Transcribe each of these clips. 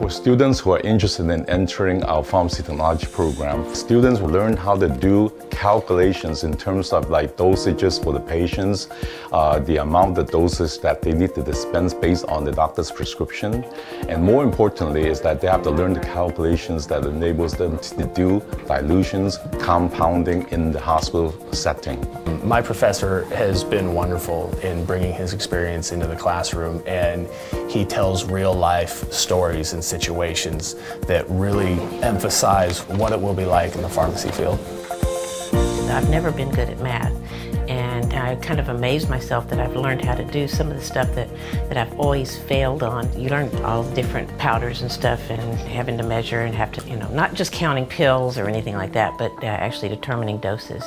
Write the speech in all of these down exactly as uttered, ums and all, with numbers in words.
For students who are interested in entering our pharmacy technology program, students will learn how to do calculations in terms of like dosages for the patients, uh, the amount of doses that they need to dispense based on the doctor's prescription. And more importantly is that they have to learn the calculations that enables them to do dilutions, compounding in the hospital setting. My professor has been wonderful in bringing his experience into the classroom, and he tells real life stories and situations that really emphasize what it will be like in the pharmacy field. I've never been good at math, and I kind of amazed myself that I've learned how to do some of the stuff that, that I've always failed on. You learn all the different powders and stuff and having to measure and have to, you know, not just counting pills or anything like that, but uh, actually determining doses.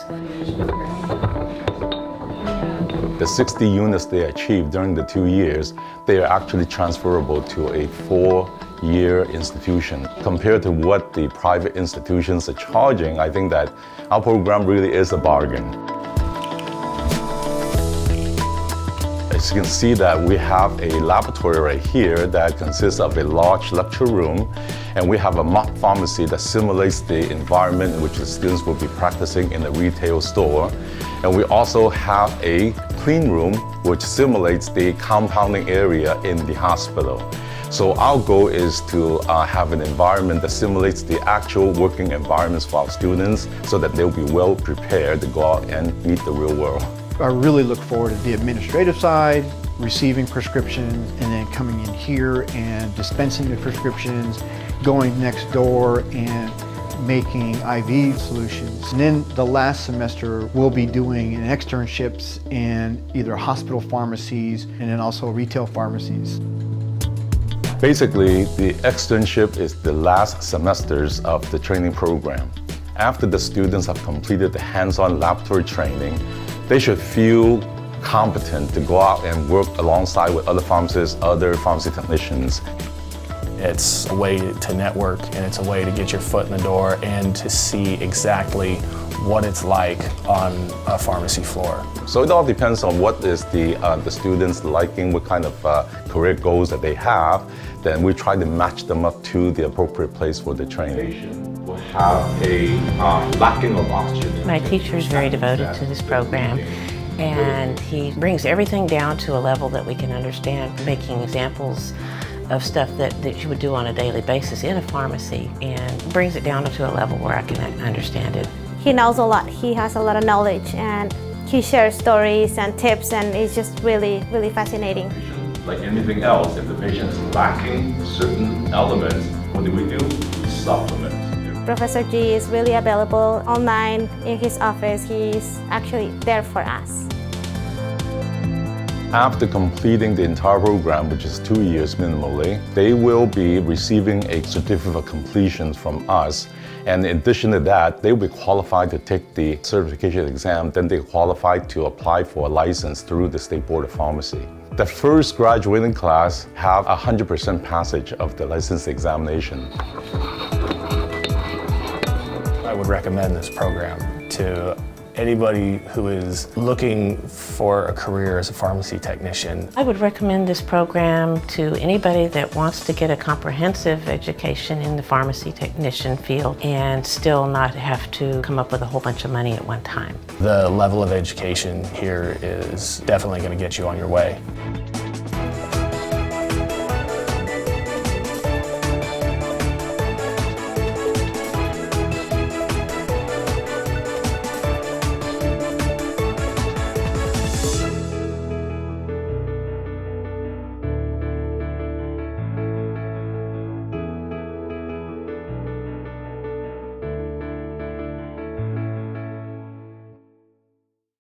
The sixty units they achieved during the two years, they are actually transferable to a four-year institution. Compared to what the private institutions are charging, I think that our program really is a bargain. As you can see that we have a laboratory right here that consists of a large lecture room, and we have a mock pharmacy that simulates the environment in which the students will be practicing in a retail store. And we also have a clean room which simulates the compounding area in the hospital. So our goal is to uh, have an environment that simulates the actual working environments for our students so that they'll be well prepared to go out and meet the real world. I really look forward to the administrative side, receiving prescriptions, and then coming in here and dispensing the prescriptions, going next door and making I V solutions. And then the last semester we'll be doing externships in either hospital pharmacies and then also retail pharmacies. Basically, the externship is the last semesters of the training program. After the students have completed the hands-on laboratory training, they should feel competent to go out and work alongside with other pharmacists, other pharmacy technicians. It's a way to network, and it's a way to get your foot in the door and to see exactly what it's like on a pharmacy floor. So it all depends on what is the, uh, the students liking, what kind of uh, career goals that they have. Then we try to match them up to the appropriate place for the training. We'll have a uh, lacking of oxygen. My teacher is very devoted to this program, and he brings everything down to a level that we can understand, making examples of stuff that, that you would do on a daily basis in a pharmacy, and brings it down to a level where I can understand it. He knows a lot. He has a lot of knowledge, and he shares stories and tips, and it's just really, really fascinating. Like anything else, if the patient is lacking certain elements, what do we do? We supplement. Professor G is really available online in his office. He's actually there for us. After completing the entire program, which is two years minimally, they will be receiving a certificate of completion from us. And in addition to that, they will be qualified to take the certification exam, then they're qualified to apply for a license through the State Board of Pharmacy. The first graduating class have one hundred percent passage of the license examination. I would recommend this program to anybody who is looking for a career as a pharmacy technician. I would recommend this program to anybody that wants to get a comprehensive education in the pharmacy technician field and still not have to come up with a whole bunch of money at one time. The level of education here is definitely going to get you on your way.